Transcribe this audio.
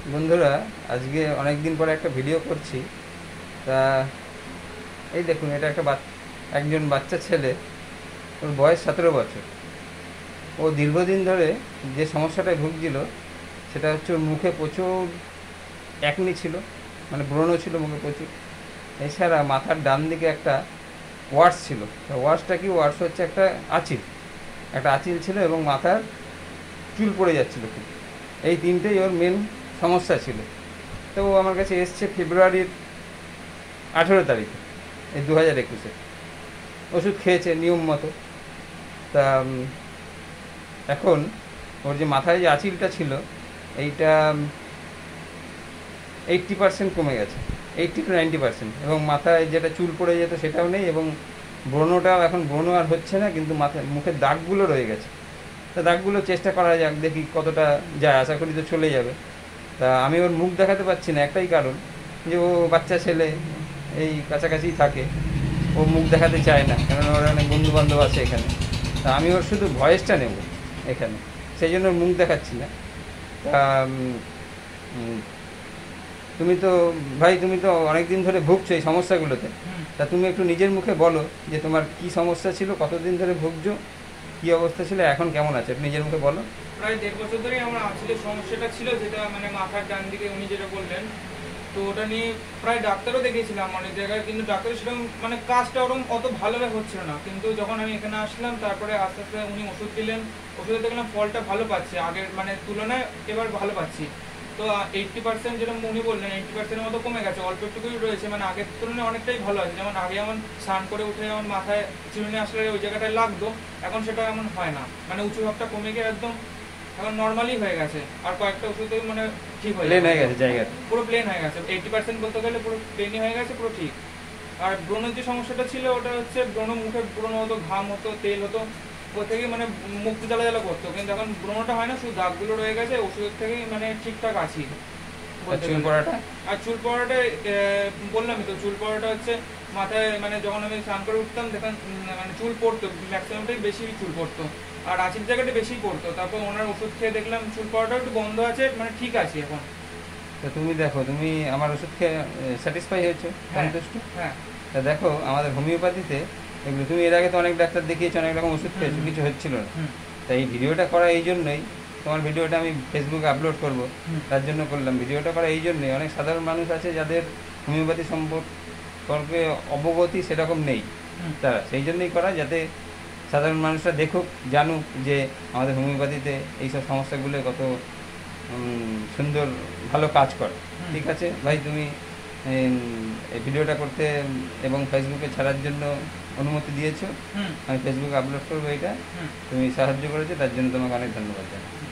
বন্ধুরা, আজকে অনেক দিন পরে একটা ভিডিও করছি। তা এই দেখুন, এটা একজন বাচ্চা ছেলে। ওর বয়স 17 বছর। ও দীর্ঘদিন ধরে যে সমস্যাটায় ভুগছিল সেটা হচ্ছে ওর মুখে প্রচুর একনি ছিল, মানে ব্রণ ছিল মুখে প্রচুর। এছাড়া মাথার ডান দিকে একটা ওয়ার্স ছিল। ওয়ার্সটা কি? ওয়ার্স হচ্ছে একটা আঁচিল ছিল এবং মাথার চুল পড়ে যাচ্ছিল খুব। এই তিনটেই ওর মেন সমস্যা ছিল। তো ও আমার কাছে এসছে ফেব্রুয়ারির 18 তারিখে, এই 2021-এ। ওষুধ খেয়েছে নিয়ম মতো। তা এখন ওর যে মাথায় যে আঁচিলটা ছিল, এইটা 80% কমে গেছে, 80 to 90%। এবং মাথায় যেটা চুল পড়ে যেত সেটাও নেই, এবং ব্রণটাও এখন ব্রণ আর হচ্ছে না, কিন্তু মাথায় মুখের দাগগুলো রয়ে গেছে। তা দাগগুলো চেষ্টা করা যাক, দেখি কতটা যায়। আশা করি তো চলে যাবে। তা আমি ওর মুখ দেখাতে পারছি না, একটাই কারণ যে ও বাচ্চা ছেলে, এই কাছাকাছি থাকে। ও মুখ দেখাতে চায় না, কেননা ওর অনেক বন্ধু বান্ধব আছে এখানে। তা আমি ওর শুধু ভয়েসটা নেব এখানে, সেই জন্য ওর মুখ দেখাচ্ছি না। তা উম, তুমি তো তুমি তো অনেক দিন ধরে ভুগছো এই সমস্যাগুলোতে। তা তুমি একটু নিজের মুখে বলো যে তোমার কি সমস্যা ছিল, কতদিন ধরে ভুগছো, কি অবস্থা ছিল, এখন কেমন আছে, একটু নিজের মুখে বলো। প্রায় 1.5 বছর ধরেই আমার আঁচিলের সমস্যাটা ছিল, যেটা মানে মাথার ডান দিকে উনি যেটা বললেন। তো ওটা নিয়ে প্রায় ডাক্তারও দেখিয়েছিলাম অনেক জায়গায়, কিন্তু ডাক্তার সেরকম মানে কাজটা ওরকম অত ভালোভাবে হচ্ছিল না। কিন্তু যখন আমি এখানে আসলাম, তারপরে আস্তে আস্তে উনি ওষুধ দিলেন। ওষুধে দেখলাম ফলটা ভালো পাচ্ছি, আগের মানে তুলনায় এবার ভালো পাচ্ছি। তো 80% যেটা উনি বললেন 80%-এর মতো কমে গেছে, অল্প একটুকুই রয়েছে, মানে আগের তুলনায় অনেকটাই ভালো আছে। যেমন আগে যেমন স্নান করে উঠে যেমন মাথায় চিরুনি আসলে ওই জায়গাটায় লাগতো, এখন সেটা এমন হয় না। মানে উঁচু ভাবটা কমে গিয়ে একদম এখন নর্মালি হয়ে গেছে। আর কয়েকটা ওষুধে মানে ঠিক হয়ে প্লেন যাবে, হয়ে গেছে জায়গাটা। পুরো প্লেন হয়ে গেছে। 80% বলতে গেলে পুরো প্লেনই হয়ে গেছে, পুরো ঠিক। আর ব্রণের যে সমস্যাটা ছিল ওটা হচ্ছে ব্রণ, মুখে ব্রণ হতো, ঘাম হতো, তেল হতো, ও থেকে মানে মুখ জ্বালা জ্বালা করতো। কিন্তু এখন ব্রণটা হয় না, শুধু দাগগুলো রয়ে গেছে। ওষুধের থেকেই মানে ঠিকঠাক আছি বলতে চুল গেলে। পড়াটা? আর চুল পড়াটা বললামই তো, চুল পড়াটা হচ্ছে মাথায় মানে যখন আমি স্নান করে উঠতাম দেখেন মানে চুল পড়তো, ম্যাক্সিমামটাই বেশি চুল পড়তো। আর আঁচিল জায়গাটা বেশি পড়তো। তারপর ওনার ওষুধ খেয়ে দেখলাম চুল পড়াটাও একটু বন্ধ আছে, মানে ঠিক আছে এখন। তা তুমি দেখো, তুমি আমার ওষুধ খেয়ে স্যাটিসফাই হয়েছো, হ্যাঁ, সন্তুষ্ট? হ্যাঁ। তা দেখো, আমাদের হোমিওপ্যাথিতে এগুলো, তুমি এর আগে তো অনেক ডাক্তার দেখিয়েছো, অনেক রকম ওষুধ হুম, খেয়েছো, হুম, কিছু হচ্ছিল না। হুম, তাই এই ভিডিওটা করা এই জন্যই, তোমার ভিডিওটা আমি ফেসবুকে আপলোড করব, হুম, তার জন্য করলাম ভিডিওটা করা এই জন্যই। অনেক সাধারণ মানুষ আছে যাদের হোমিওপ্যাথি সম্পর্কে অবগতি সেরকম নেই, হুম, তারা সেই জন্যই করা, যাতে সাধারণ মানুষরা দেখুক, জানুক যে আমাদের হোমিওপ্যাথিতে এইসব সমস্যাগুলো কত সুন্দর, ভালো কাজ করে। হুম, ঠিক আছে ভাই, তুমি এই ভিডিওটা করতে এবং ফেসবুকে ছাড়ার জন্য অনুমতি দিয়েছো। হুম, আমি ফেসবুকে আপলোড করবো এটা, হুম। তুমি সাহায্য করেছো, তার জন্য তোমাকে অনেক ধন্যবাদ জানাই।